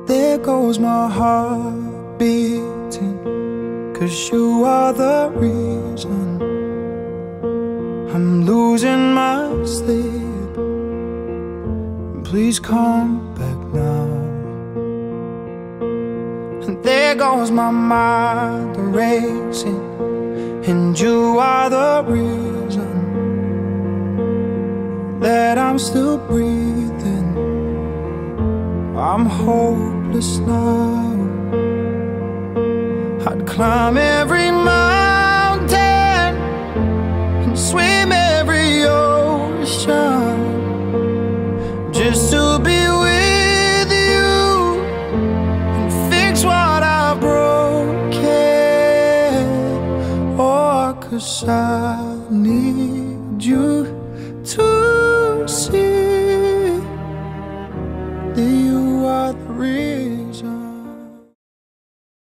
There goes my heart beating, 'cause you are the reason I'm losing my sleep. Please come back now. And there goes my mind racing, and you are the reason that I'm still breathing. I'm hopeless now. I'd climb every mountain and swim every ocean just to be with you and fix what I've broken. Oh, 'cause I